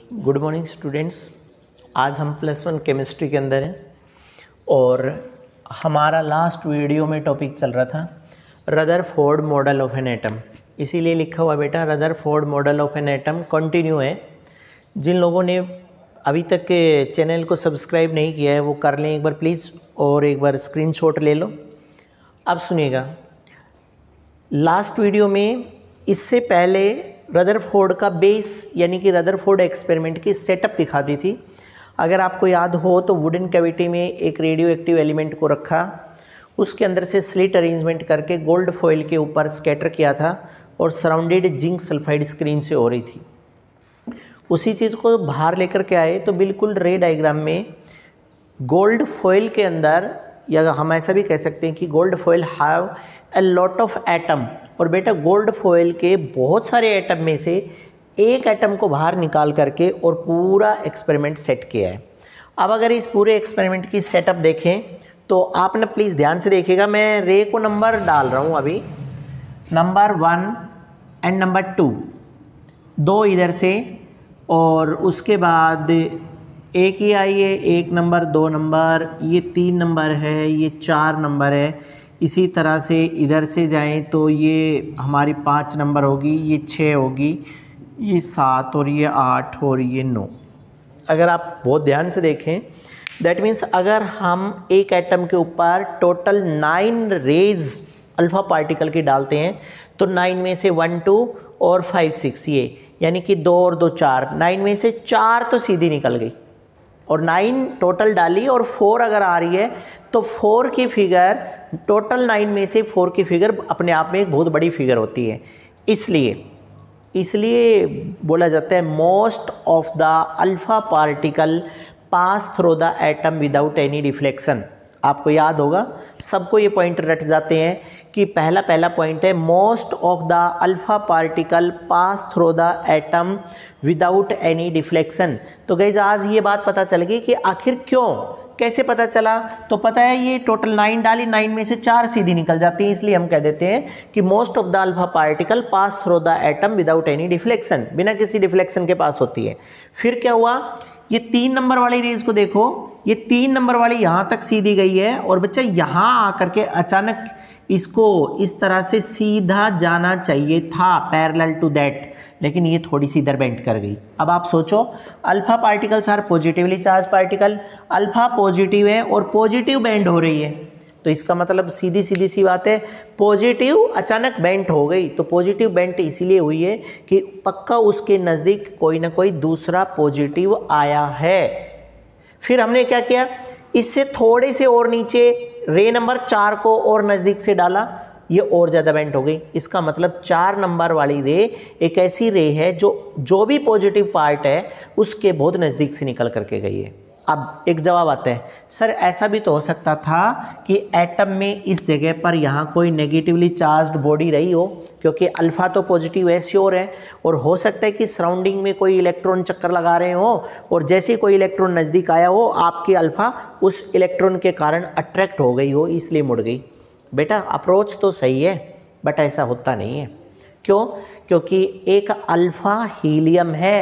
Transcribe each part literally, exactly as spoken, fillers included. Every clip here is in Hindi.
Good morning students. आज हम प्लस वन केमिस्ट्री के अंदर हैं और हमारा लास्ट वीडियो में टॉपिक चल रहा था Rutherford model of an atom. इसीलिए लिखा हुआ बेटा Rutherford model of an atom continue है। जिन लोगों ने अभी तक के चैनल को सब्सक्राइब नहीं किया है वो कर लें एक बार प्लीज़, और एक बार स्क्रीनशॉट ले लो। अब सुनिएगा, लास्ट वीडियो में इससे पहले रदरफोर्ड का बेस यानी कि रदरफोर्ड एक्सपेरिमेंट की सेटअप दिखा दी थी। अगर आपको याद हो तो वुडन कैविटी में एक रेडियो एक्टिव एलिमेंट को रखा, उसके अंदर से स्लिट अरेंजमेंट करके गोल्ड फॉइल के ऊपर स्कैटर किया था और सराउंडेड जिंक सल्फाइड स्क्रीन से हो रही थी। उसी चीज़ को बाहर लेकर के आए तो बिल्कुल रे डायग्राम में गोल्ड फॉइल के अंदर, या हम ऐसा भी कह सकते हैं कि gold foil have a lot of atom, और बेटा गोल्ड फॉइल के बहुत सारे एटम में से एक एटम को बाहर निकाल करके और पूरा एक्सपेरिमेंट सेट किया है। अब अगर इस पूरे एक्सपेरिमेंट की सेटअप देखें तो आप ना प्लीज़ ध्यान से देखिएगा, मैं रे को नंबर डाल रहा हूँ अभी, number one and number two, दो इधर से और उसके बाद एक ही आई है, एक नंबर, दो नंबर, ये तीन नंबर है, ये चार नंबर है। इसी तरह से इधर से जाएं तो ये हमारी पाँच नंबर होगी, ये छः होगी, ये सात और ये आठ और ये नौ। अगर आप बहुत ध्यान से देखें दैट मीन्स अगर हम एक एटम के ऊपर total nine rays alpha particle की डालते हैं तो नाइन में से वन टू और फाइव सिक्स, ये यानी कि दो और दो चार, नाइन में से चार तो सीधी निकल गई और नाइन टोटल डाली और फोर अगर आ रही है तो फोर की फिगर, टोटल नाइन में से फोर की फिगर अपने आप में एक बहुत बड़ी फिगर होती है। इसलिए इसलिए बोला जाता है most of the alpha particle pass through the atom without any reflection. आपको याद होगा, सबको ये पॉइंट रट जाते हैं कि पहला पहला पॉइंट है most of the alpha particle pass through the atom without any deflection. तो गाइस आज ये बात पता चल गई कि आखिर क्यों, कैसे पता चला। तो पता है ये टोटल नाइन डाली, नाइन में से चार सीधी निकल जाती है, इसलिए हम कह देते हैं कि most of the alpha particle pass through the atom without any deflection, बिना किसी डिफ्लेक्शन के पास होती है। फिर क्या हुआ, ये तीन नंबर वाली रेज को देखो, ये तीन नंबर वाली यहाँ तक सीधी गई है और बच्चा यहाँ आकर के अचानक इसको इस तरह से सीधा जाना चाहिए था पैरेलल टू दैट, लेकिन ये थोड़ी सी इधर बेंड कर गई। अब आप सोचो, alpha particles are positively charge particle, alpha positive है और पॉजिटिव बेंड हो रही है, तो इसका मतलब सीधी सीधी सी बात है पॉजिटिव अचानक बेंट हो गई। तो पॉजिटिव बेंट इसीलिए हुई है कि पक्का उसके नज़दीक कोई ना कोई दूसरा पॉजिटिव आया है। फिर हमने क्या किया, इससे थोड़े से और नीचे रे नंबर चार को और नज़दीक से डाला, ये और ज़्यादा बेंट हो गई। इसका मतलब चार नंबर वाली रे एक ऐसी रे है जो जो भी पॉजिटिव पार्ट है उसके बहुत नज़दीक से निकल करके गई है। अब एक जवाब आता है, सर ऐसा भी तो हो सकता था कि एटम में इस जगह पर यहाँ कोई नेगेटिवली चार्ज्ड बॉडी रही हो, क्योंकि अल्फ़ा तो पॉजिटिव है श्योर है, और हो सकता है कि सराउंडिंग में कोई इलेक्ट्रॉन चक्कर लगा रहे हो और जैसे ही कोई इलेक्ट्रॉन नज़दीक आया हो आपकी अल्फ़ा उस इलेक्ट्रॉन के कारण अट्रैक्ट हो गई हो, इसलिए मुड़ गई। बेटा अप्रोच तो सही है बट ऐसा होता नहीं है। क्यों? क्योंकि एक अल्फ़ा हीलियम है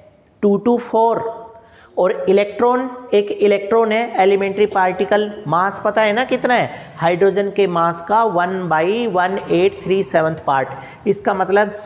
टू टू फोर और इलेक्ट्रॉन एक इलेक्ट्रॉन है एलिमेंट्री पार्टिकल, मास पता है ना कितना है, हाइड्रोजन के मास का one by one eight three seventh part. इसका मतलब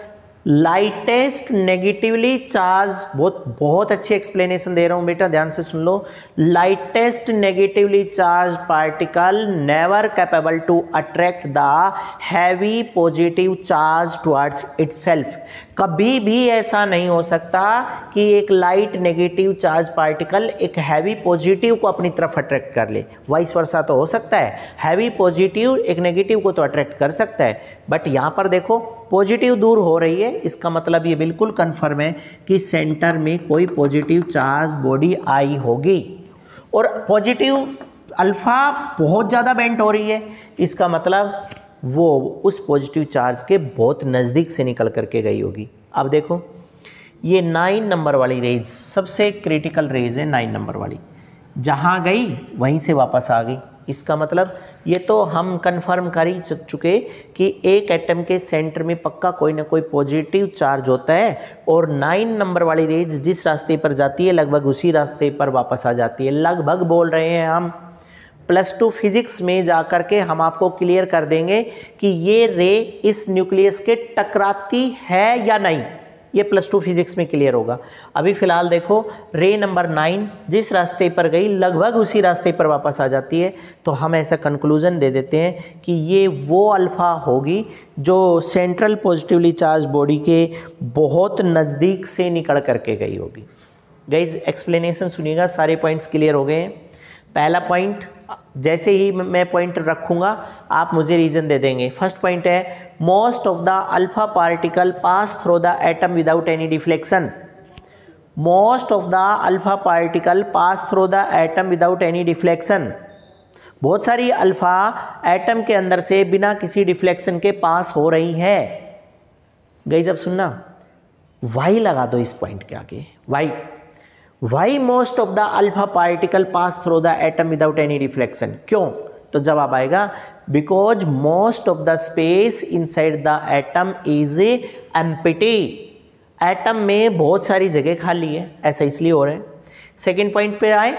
लाइटेस्ट नेगेटिवली चार्ज, बहुत बहुत अच्छी एक्सप्लेनेशन दे रहा हूँ बेटा, ध्यान से सुन लो। Lightest negatively charge particle never capable to attract the heavy positive charge towards itself. कभी भी ऐसा नहीं हो सकता कि एक लाइट नेगेटिव चार्ज पार्टिकल एक हैवी पॉजिटिव को अपनी तरफ अट्रैक्ट कर ले, वाइस वर्सा तो हो सकता है, हैवी पॉजिटिव एक नेगेटिव को तो अट्रैक्ट कर सकता है, बट यहाँ पर देखो पॉजिटिव दूर हो रही है, इसका मतलब ये बिल्कुल कन्फर्म है कि सेंटर में कोई पॉजिटिव चार्ज बॉडी आई होगी और पॉजिटिव अल्फ़ा बहुत ज़्यादा बेंट हो रही है, इसका मतलब वो उस पॉजिटिव चार्ज के बहुत नज़दीक से निकल करके गई होगी। अब देखो ये नाइन नंबर वाली रेज सबसे क्रिटिकल रेज है, नाइन नंबर वाली जहाँ गई वहीं से वापस आ गई, इसका मतलब ये तो हम कंफर्म कर ही चुके कि एक एटम के सेंटर में पक्का कोई ना कोई पॉजिटिव चार्ज होता है और नाइन नंबर वाली रेंज जिस रास्ते पर जाती है लगभग उसी रास्ते पर वापस आ जाती है। लगभग बोल रहे हैं हम, प्लस टू फिजिक्स में जा कर के हम आपको क्लियर कर देंगे कि ये रे इस न्यूक्लियस के टकराती है या नहीं, ये प्लस टू फिजिक्स में क्लियर होगा। अभी फ़िलहाल देखो, रे नंबर नाइन जिस रास्ते पर गई लगभग उसी रास्ते पर वापस आ जाती है, तो हम ऐसा कंक्लूज़न दे देते हैं कि ये वो अल्फ़ा होगी जो सेंट्रल पॉजिटिवली चार्ज बॉडी के बहुत नज़दीक से निकल करके गई होगी। गाइस एक्सप्लेनेशन सुनिएगा, सारे पॉइंट्स क्लियर हो गए हैं। पहला पॉइंट, जैसे ही मैं पॉइंट रखूँगा आप मुझे रीज़न दे देंगे। फर्स्ट पॉइंट है, most of the alpha particle pass through the atom without any deflection. Most of the alpha particle pass through the atom without any deflection. बहुत सारी अल्फा एटम के अंदर से बिना किसी डिफ्लेक्शन के पास हो रही है। गई जब सुनना, वाई लगा दो इस पॉइंट के आगे, why why most of the alpha particle pass through the atom without any reflection. क्यों? तो जवाब आएगा because most of the space inside the atom is empty. Atom में बहुत सारी जगह खाली है, ऐसा इसलिए हो रहा है। सेकेंड पॉइंट पे आए,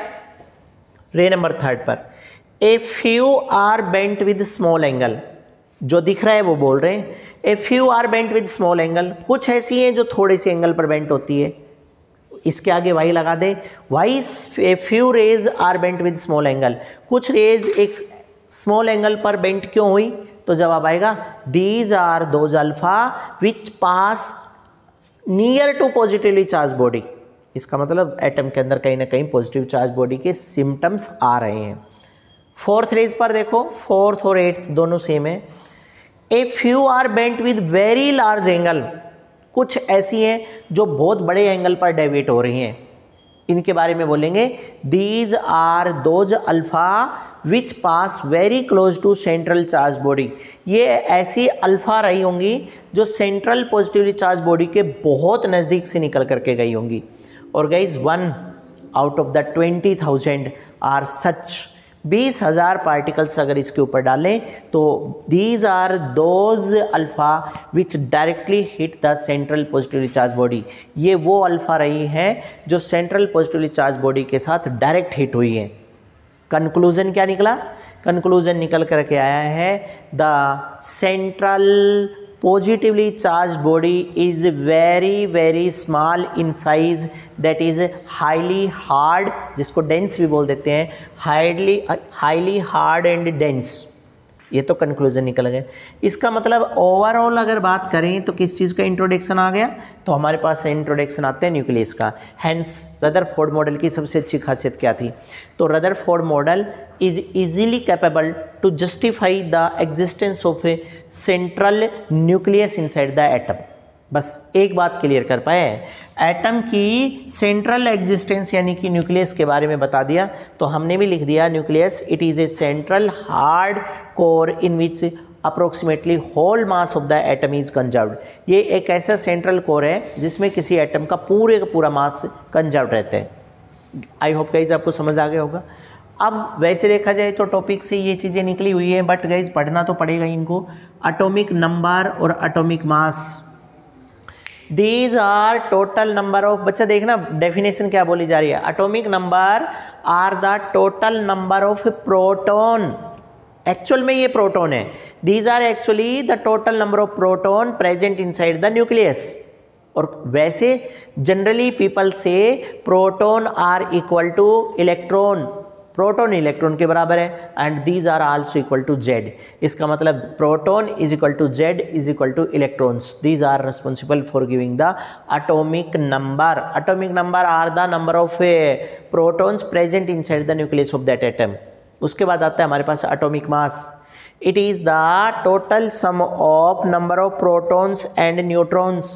रे नंबर थर्ड पर, a few are bent with small angle. जो दिख रहा है वो बोल रहे हैं a few are bent with small angle. कुछ ऐसी हैं जो थोड़े से एंगल पर बेंट होती है, इसके आगे वाई लगा दे। Why a few rays are bent with small angle. कुछ रेज एक स्मॉल एंगल पर बेंट क्यों हुई? तो जवाब आएगा these are those alpha which pass near to positively charge body. इसका मतलब एटम के अंदर कहीं ना कहीं पॉजिटिव चार्ज बॉडी के सिम्टम्स आ रहे हैं। फोर्थ रेज पर देखो, फोर्थ और एट्थ दोनों सेम है। A few are bent with very large angle. कुछ ऐसी हैं जो बहुत बड़े एंगल पर डेविएट हो रही हैं, इनके बारे में बोलेंगे these are those alpha which pass very close to central charge body. ये ऐसी अल्फा रही होंगी जो सेंट्रल पॉजिटिवली चार्ज बॉडी के बहुत नज़दीक से निकल करके गई होंगी। और guys one out of the twenty thousand are such. बीस हज़ार पार्टिकल्स अगर इसके ऊपर डालें तो these are those alpha which directly hit the central positively charge body. ये वो अल्फ़ा रही हैं जो सेंट्रल पॉजिटिवली चार्ज बॉडी के साथ डायरेक्ट हिट हुई हैं। कंक्लूजन क्या निकला? कंक्लूजन निकल करके आया है the central positively charged body is very very small in size, that is highly hard, जिसको dense भी बोल देते हैं, highly highly hard and dense। ये तो कंक्लूजन निकल गए। इसका मतलब ओवरऑल अगर बात करें तो किस चीज़ का इंट्रोडक्शन आ गया? तो हमारे पास इंट्रोडक्शन आता है न्यूक्लियस का। हैंस रदरफोर्ड मॉडल की सबसे अच्छी खासियत क्या थी? तो Rutherford model is easily capable to justify the existence of a central nucleus inside the atom. बस एक बात क्लियर कर पाए, एटम की सेंट्रल एग्जिस्टेंस यानी कि न्यूक्लियस के बारे में बता दिया। तो हमने भी लिख दिया nucleus it is a central hard core in which approximately whole mass of the atom is conserved. ये एक ऐसा सेंट्रल कोर है जिसमें किसी एटम का पूरे का पूरा मास कंजर्व्ड रहता है। आई होप गाइज आपको समझ आ गया होगा। अब वैसे देखा जाए तो टॉपिक से ये चीज़ें निकली हुई है, बट गाइज पढ़ना तो पड़ेगा इनको। एटॉमिक नंबर और atomic mass, these are total number of, बच्चा देखना डेफिनेशन क्या बोली जा रही है। Atomic number are the total number of proton. Actual में ये प्रोटॉन है। These are actually the total number of proton present inside the nucleus. और वैसे जनरली पीपल से proton are equal to electron, proton electron के बराबर है, and these are also equal to Z. इसका मतलब proton is equal to Z is equal to electrons. These are responsible for giving the atomic number. Atomic number are the number of protons present inside the nucleus of that atom. उसके बाद आता है हमारे पास atomic mass. It is the total sum of number of protons and neutrons.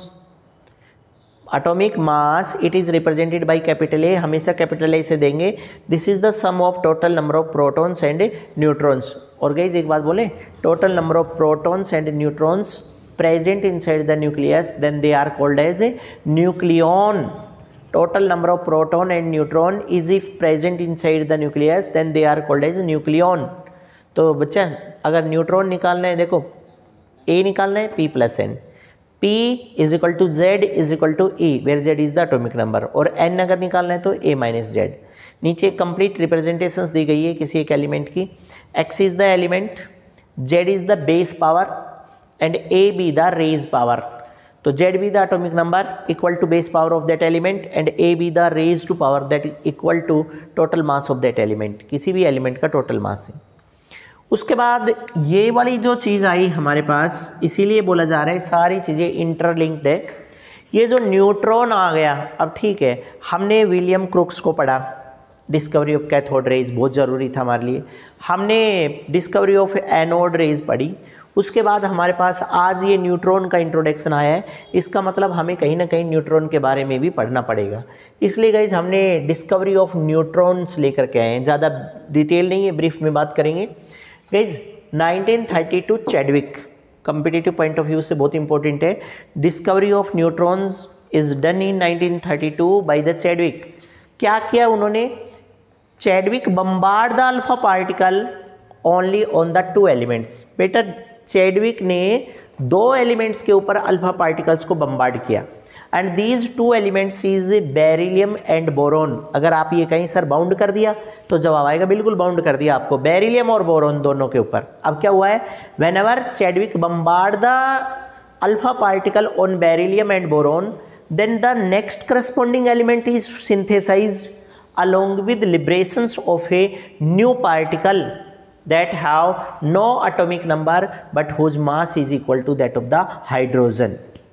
Atomic mass it is represented by capital A, हमेशा कैपिटल ए से देंगे। This is the sum of total number of protons and neutrons. और गाइस एक बात बोले, total number of protons and neutrons present inside the nucleus then they are called as a nucleon. Total number of proton and neutron is if present inside the nucleus then they are called as nucleon. तो बच्चा अगर न्यूट्रॉन निकालना है, देखो ए निकालना है P plus N, P is equal to Z is equal to E where Z is the atomic number, और N अगर निकालना है तो A माइनस जेड। नीचे कंप्लीट रिप्रेजेंटेशंस दी गई है किसी एक एलिमेंट की। X is the element, Z is the base power and A be the raise power. तो Z be the atomic number equal to base power of that element and A be the raise to power that equal to total mass of that element, किसी भी एलिमेंट का टोटल मास है। उसके बाद ये वाली जो चीज़ आई हमारे पास, इसीलिए बोला जा रहा है सारी चीज़ें इंटरलिंक्ड है। ये जो न्यूट्रॉन आ गया, अब ठीक है, हमने विलियम क्रुक्स को पढ़ा, डिस्कवरी ऑफ कैथोड रेज बहुत ज़रूरी था हमारे लिए। हमने डिस्कवरी ऑफ एनोड रेज पढ़ी। उसके बाद हमारे पास आज ये न्यूट्रॉन का इंट्रोडक्शन आया है। इसका मतलब हमें कहीं ना कहीं न्यूट्रॉन के बारे में भी पढ़ना पड़ेगा। इसलिए गाइज हमने डिस्कवरी ऑफ न्यूट्रॉन्स लेकर के आए हैं। ज़्यादा डिटेल नहीं है, ब्रीफ में बात करेंगे। Guys nineteen thirty two Chadwick, competitive point of view से बहुत इंपॉर्टेंट है। Discovery of neutrons is done in nineteen thirty two by the Chadwick. क्या किया उन्होंने? Chadwick bombard the alpha particle only on the two elements. बेटा चैडविक ने दो एलिमेंट्स के ऊपर अल्फा पार्टिकल्स को बम्बार्ड किया and these two elements is beryllium and boron. अगर आप ये कहीं सर बाउंड कर दिया तो जवाब आएगा, बिल्कुल बाउंड कर दिया आपको, बेरिलियम और बोरोन दोनों के ऊपर। अब क्या हुआ है? Whenever Chadwick bombard the alpha particle on beryllium and boron, then the next corresponding element is synthesized along with liberations of a new particle that have no atomic number but whose mass is equal to that of the hydrogen।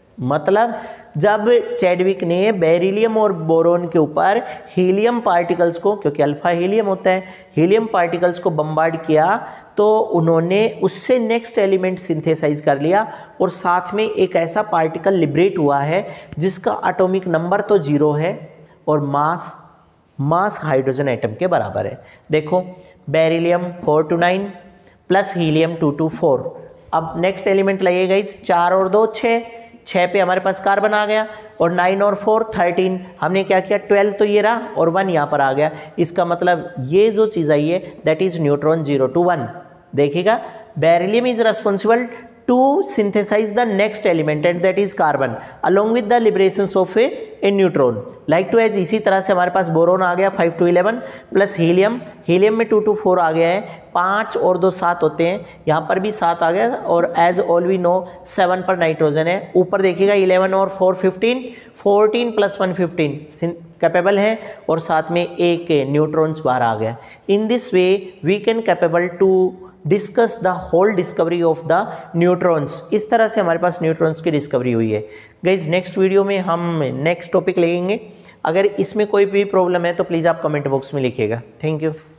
मतलब जब चैडविक ने बेरिलियम और बोरोन के ऊपर हीलियम पार्टिकल्स को, क्योंकि अल्फा हीलियम होता है, हीलियम पार्टिकल्स को बम्बार्ड किया तो उन्होंने उससे नेक्स्ट एलिमेंट सिंथेसाइज कर लिया और साथ में एक ऐसा पार्टिकल लिबरेट हुआ है जिसका एटॉमिक नंबर तो जीरो है और मास मास हाइड्रोजन एटम के बराबर है। देखो beryllium four two nine plus helium two two four. अब नेक्स्ट एलिमेंट लगेगा इस चार और दो छः, छः पे हमारे पास कार्बन आ गया और नाइन और फोर थर्टीन। हमने क्या किया? ट्वेल्व तो ये रहा और वन यहाँ पर आ गया। इसका मतलब ये जो चीज़ आई है that is neutron zero two one. देखिएगा beryllium is responsible to synthesize the next element and that is carbon along with the liberations of a, a neutron। like to as इसी तरह से हमारे पास बोरोन आ गया five two eleven plus helium, helium में टू टू फोर आ गया है, पाँच और दो सात होते हैं, यहाँ पर भी सात आ गया और as all we know seven पर नाइट्रोजन है। ऊपर देखिएगा इलेवन और four fifteen, fourteen plus one fifteen capable है और साथ में एक न्यूट्रॉन्स बाहर आ गया। In this way we can capable to discuss the whole discovery of the neutrons. इस तरह से हमारे पास न्यूट्रॉन्स की डिस्कवरी हुई है। गाइज नेक्स्ट वीडियो में हम नेक्स्ट टॉपिक लेंगे। अगर इसमें कोई भी प्रॉब्लम है तो प्लीज़ आप कमेंट बॉक्स में लिखिएगा। Thank you.